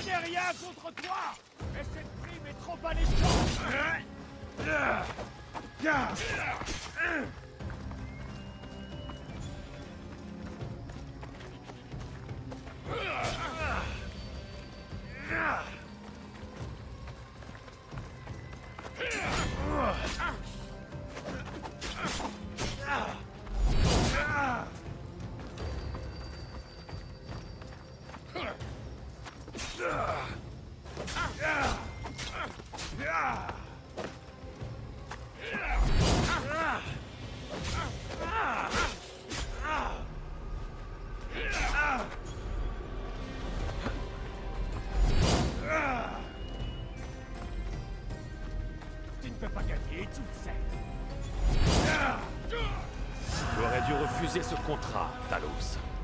n'ai rien contre toi, mais cette prime est trop alléchante. Tu ne peux pas gagner toute seule. Tu aurais dû refuser ce contrat, Talos.